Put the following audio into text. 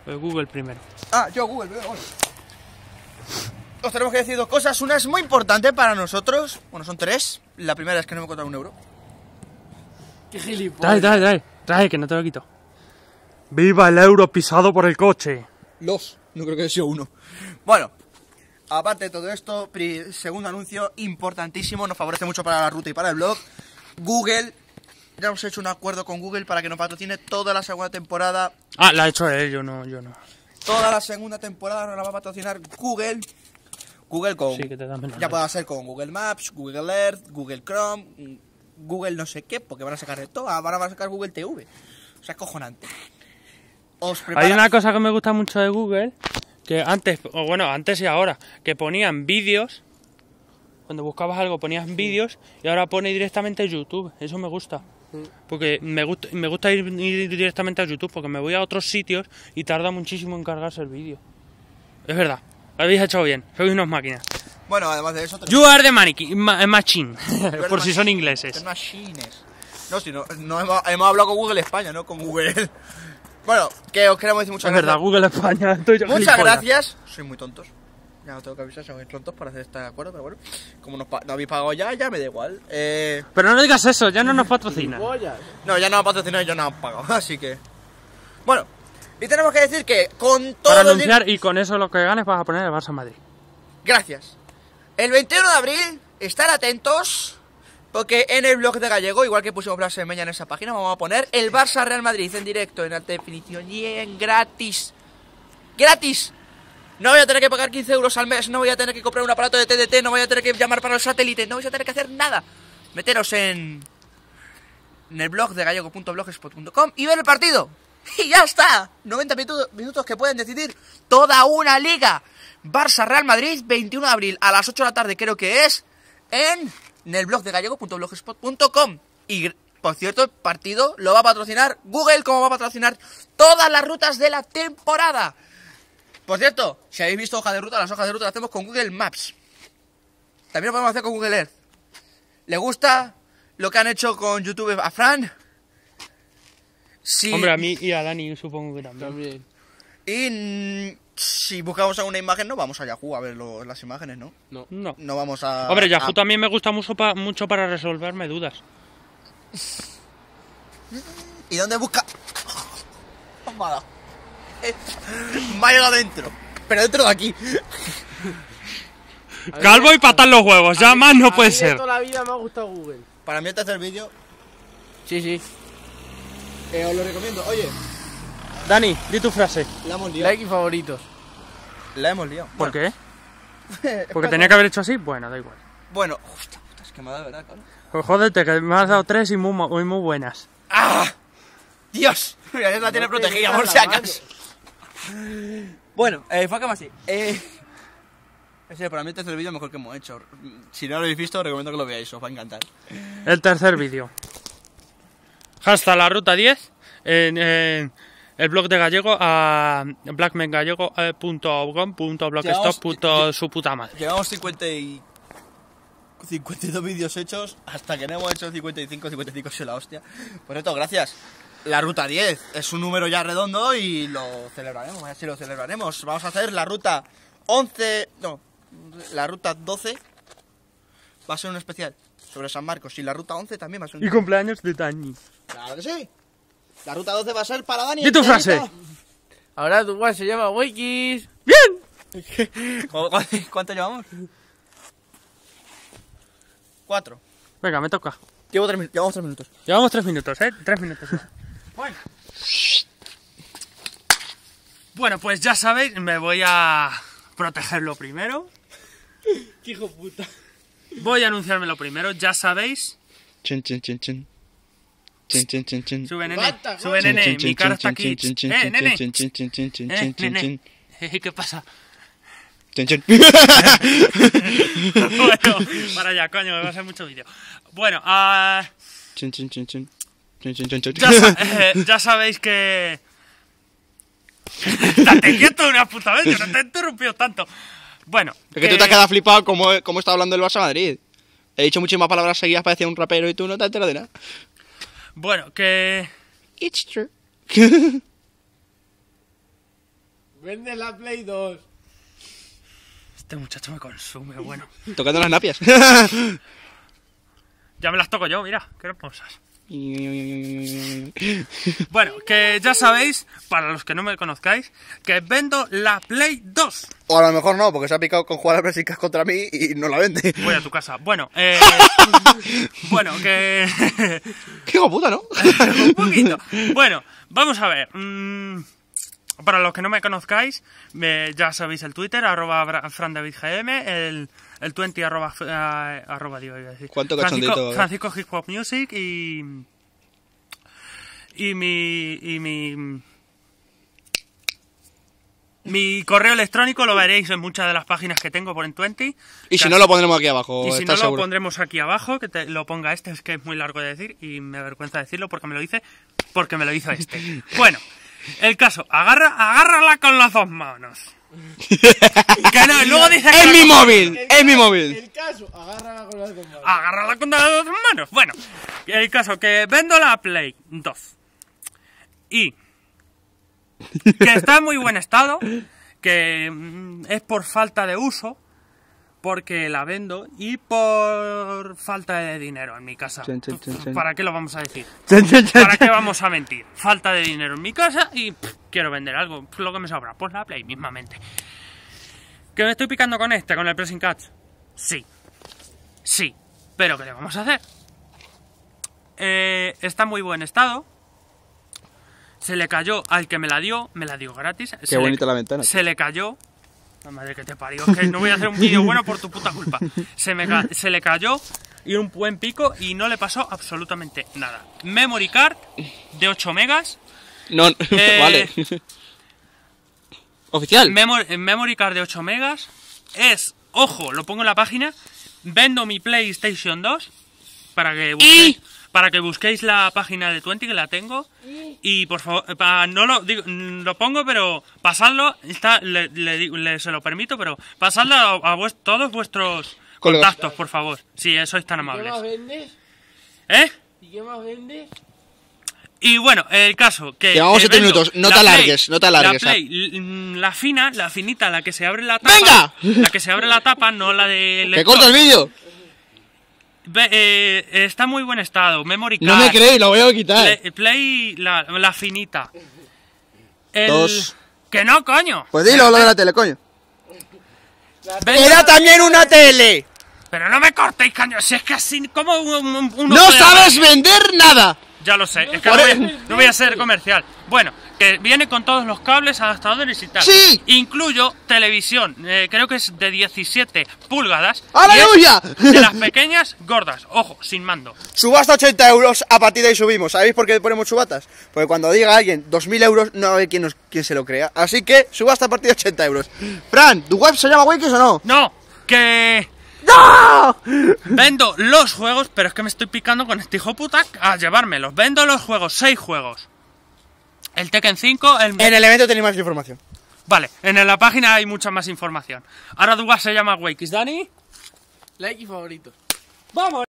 Google primero. Ah, yo Google, bueno. Os tenemos que decir dos cosas. Una es muy importante para nosotros. Bueno, son tres. La primera es que no me he encontrado €1. Qué gilipollas. Trae, que no te lo quito. ¡Viva el euro pisado por el coche! No creo que haya sido uno. Bueno, aparte de todo esto, segundo anuncio importantísimo. Nos favorece mucho para la ruta y para el blog. Google. Ya hemos hecho un acuerdo con Google para que nos patrocine toda la segunda temporada. Ah, la ha hecho él, yo no. Toda la segunda temporada nos la va a patrocinar Google. Google con... Sí, que te da menos. Ya pueda ser con Google Maps, Google Earth, Google Chrome, Google no sé qué, porque van a sacar de todo. Ahora van a sacar Google TV. O sea, es cojonante. Hay una cosa que me gusta mucho de Google, que antes y ahora, que ponían vídeos. Cuando buscabas algo ponías vídeos y ahora pone directamente YouTube. Eso me gusta. Porque me gusta ir directamente a YouTube porque me voy a otros sitios y tarda muchísimo en cargarse el vídeo. Es verdad. Lo habéis hecho bien, sois unas máquinas. Bueno, además de eso... You are the machine, por si son ingleses. Machines. No, si no hemos hablado con Google España, no con Google. Bueno, que os queremos decir muchas Es gracias. verdad, Google España. Estoy yo Muchas gilipollas. gracias. Soy muy tontos. Ya no tengo que avisar, soy muy tontos para hacer este acuerdo, pero bueno. Como no habéis pagado ya me da igual. Pero no digas eso, ya no nos patrocinan. Gilipollas. No, ya no ha patrocinado y yo no he pagado, así que... Bueno, y tenemos que decir que con todo Para el anunciar y con eso lo que ganes vas a poner el Barça Madrid. Gracias. El 21 de abril, estar atentos, porque en el blog de Gallego, igual que pusimos Blas Meña en esa página, vamos a poner el Barça Real Madrid en directo, en alta definición y en gratis. ¡Gratis! No voy a tener que pagar 15 € al mes, no voy a tener que comprar un aparato de TDT, no voy a tener que llamar para el satélite, no vais a tener que hacer nada. Meteros en el blog de gallego.blogspot.com y ver el partido. Y ya está. 90 minutos que pueden decidir toda una liga. Barça-Real Madrid, 21 de abril a las 8 de la tarde creo que es, en el blog de gallego.blogspot.com. Y, por cierto, el partido lo va a patrocinar Google, como va a patrocinar todas las rutas de la temporada. Por cierto, si habéis visto hoja de ruta, las hojas de ruta las hacemos con Google Maps. También lo podemos hacer con Google Earth. ¿Le gusta lo que han hecho con YouTube a Fran? Sí. Hombre, a mí y a Dani supongo que también. Y si buscamos alguna imagen, no vamos a Yahoo a ver las imágenes, ¿no? No. No vamos a... Hombre, Yahoo también me gusta mucho para resolverme dudas. ¿Y dónde busca? Toma. Me ha llegado dentro. Pero dentro de aquí. Calvo y patar los huevos, ya más no puede A mí de ser. toda la vida me ha gustado Google. Para mí el tercer vídeo Sí. os lo recomiendo. Oye, Dani, di tu frase. la hemos liado. Like y favoritos. La hemos liado. ¿Por qué? Porque tenía que haber hecho así. Bueno, da igual. Bueno, hostia puta, es que me ha dado de verdad, cabrón. Pues jódete, que me has dado 3 y muy buenas. ¡Ah! ¡Dios! Mira, ya la tiene protegida, por si acaso. Bueno, fue como así. Para mí el tercer vídeo es mejor que hemos hecho. Si no lo habéis visto, os recomiendo que lo veáis, os va a encantar. El tercer vídeo. Hasta la ruta 10 en el blog de Gallego a blackmengallego.com.blogstop. Su puta madre. Llevamos 52 vídeos hechos, hasta que no hemos hecho 55 es la hostia. Por cierto, gracias. La ruta 10 es un número ya redondo y lo celebraremos, así lo celebraremos. Vamos a hacer la ruta 11, no, la ruta 12 va a ser un especial sobre San Marcos y la ruta 11 también va a ser un... Y cumpleaños de Dani. ¡Claro que sí! La ruta 12 va a ser para Dani. ¿Y tu frase? Ahora tu guay se llama Wikis. ¡Bien! ¿Cuánto llevamos? 4. Venga, me toca. Llevamos 3 minutos. Llevamos 3 minutos, 3 minutos. Bueno, pues ya sabéis, me voy a protegerlo primero. Qué hijo puta. Voy a anunciármelo primero, ya sabéis. Chin. Sube, nene, mi cara está aquí. Nene. Nene. ¿Qué pasa? Bueno, para allá, coño, me va a hacer mucho vídeo. Bueno, ya sabéis que... Estate quieto una puta vez, yo no te he interrumpido tanto. Bueno, Es que tú te has quedado flipado como está hablando el Barça Madrid. He dicho muchísimas palabras seguidas, parecía un rapero y tú no te enteras de nada. Bueno, que... It's true. Vende la Play 2. Este muchacho me consume, bueno. Tocando las napias. Ya me las toco yo, mira, qué hermosas. Bueno, que ya sabéis, para los que no me conozcáis, que vendo la Play 2. O a lo mejor no, porque se ha picado con jugar a Brasicas contra mí y no la vende. Voy a tu casa. Bueno, bueno, que... Qué hijo puta, ¿no? Un poquito. Bueno, vamos a ver. Para los que no me conozcáis, ya sabéis el Twitter, @FranDavidGM, el 20 digo, iba a decir. ¿Cuánto cachondito? Francisco Hip Hop Music y mi correo electrónico lo veréis en muchas de las páginas que tengo por en 20. Y si no, lo pondremos aquí abajo. Y si no, ¿estás seguro? lo pondremos aquí abajo, que lo ponga este, es que es muy largo de decir y me avergüenza decirlo porque me lo hizo este. Bueno, el caso, agárrala con las dos manos. Que no, luego dice que ¡Es mi móvil! ¡Es mi móvil! El caso, agárrala con las dos manos. agárrala con las dos manos. Bueno, el caso, que vendo la Play 2 y que está en muy buen estado, que es por falta de uso, porque la vendo, y por falta de dinero en mi casa. ¿Para qué lo vamos a decir? ¿Para qué vamos a mentir? Falta de dinero en mi casa y quiero vender algo, lo que me sobra, pues la Play mismamente. ¿Que me estoy picando con con el Pressing Catch? Sí, pero ¿qué le vamos a hacer? Está en muy buen estado. Se le cayó al que me la dio gratis. Qué bonita la ventana. Se le cayó. La madre que te parió, es que no voy a hacer un vídeo bueno por tu puta culpa. Se le cayó y un buen pico y no le pasó absolutamente nada. Memory card de 8 megas. No, vale. Oficial. Memory card de 8 megas. Ojo, lo pongo en la página. Vendo mi PlayStation 2 para que busquéis la página de 20, que la tengo. Y por favor, no lo digo, lo pongo, pero pasadlo, se lo permito, pero pasadlo a todos vuestros contactos, por favor. Si sois tan ¿Y qué amables. más vendes? ¿Y qué más vendes? Y bueno, el caso que... Llevamos 7 minutos, no te alargues, no te alargues. La Play, la finita, la que se abre la tapa... ¡Venga! La que se abre la tapa, no la de... ¡Que corta el vídeo! Está en muy buen estado. Memory card. No me creéis, lo voy a quitar. Play la finita. Dos. Que no, coño. Pues dilo, lo de la tele, coño. Vendo- ¡Era también una tele! Pero no me cortéis, coño. Si es que así como uno ¡No puede- sabes vender nada! Ya lo sé, es que Por no voy a ser comercial. Bueno, que viene con todos los cables, adaptadores y tal. ¡Sí! Incluyo televisión, creo que es de 17 pulgadas. ¡Aleluya! Y es de las pequeñas, gordas. Ojo, sin mando. Subasta 80 euros, a partir de ahí subimos. ¿Sabéis por qué ponemos subatas? Porque cuando diga alguien 2.000 euros, no va a haber quien se lo crea. Así que, subasta a partir de 80 euros. Fran, ¿tu web se llama Wikis o no? No, que... ¡No! Vendo los juegos, pero es que me estoy picando con este hijo puta a llevármelos. Vendo los juegos, 6 juegos. El Tekken 5, En el evento tenéis más información. Vale, en la página hay mucha más información. Ahora tu web se llama Wakis, Dani. Like y favorito. ¡Vamos!